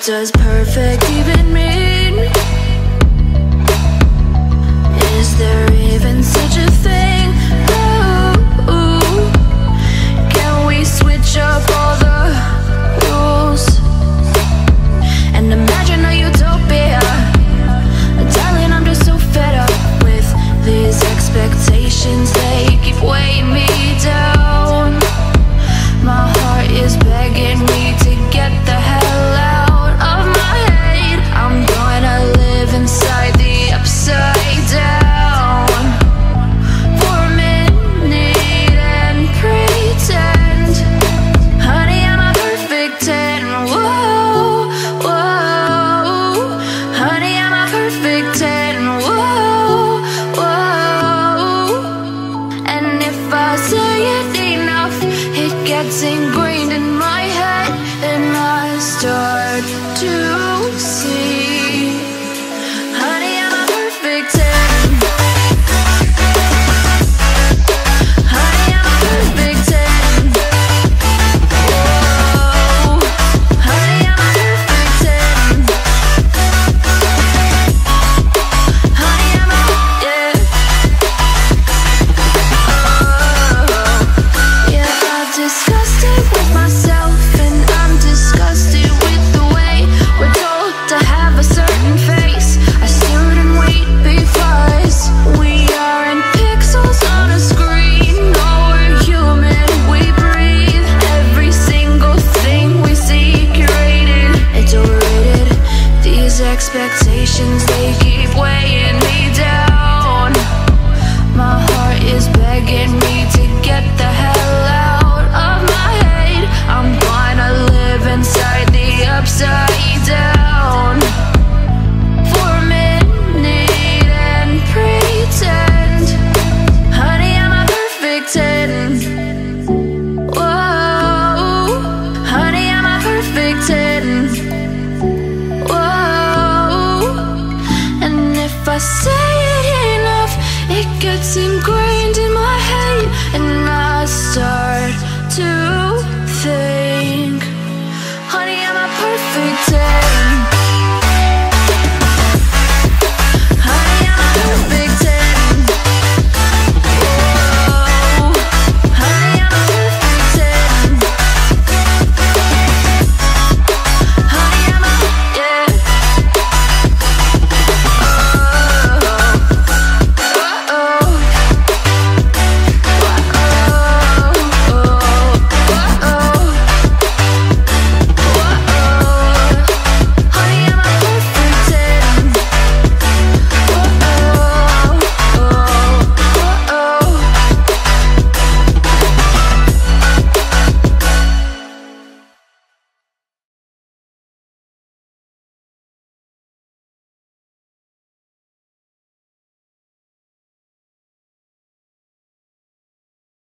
does perfect even mean? Is there even such a thing? Ooh, can we switch up all the rules and imagine a utopia? Darling, I'm just so fed up with these expectations. They keep weighing me down. My heart is begging me to get the hell out of my head. I'm gonna live inside the upside down for a minute and pretend, honey, I'm a perfect 10. Whoa, whoa, honey, I'm a perfect 10. Whoa, whoa, and if I say it enough, it gets ingrained in my head, and I start to see, honey, I'm a perfect 10. Honey, I'm a perfect 10. Whoa, honey, I'm a perfect 10. Honey, I'm a, yeah. Oh, yeah, I've discussed it with myself, and I'm disgusted with the way we're told to have a certain face, a certain weight, because we aren't pixels on a screen. No, we're human, we breathe. Every single thing we see curated, it's overrated. These expectations, they keep weighing me down. My heart is begging me to get the hell out of my head. I'm gonna live inside the upside down for a minute and pretend, honey, I'm a perfect 10. Whoa, honey, I'm a perfect 10. Whoa, and if I say it enough, it gets ingrained in my head, and I start to think, honey, I'm a perfect 10.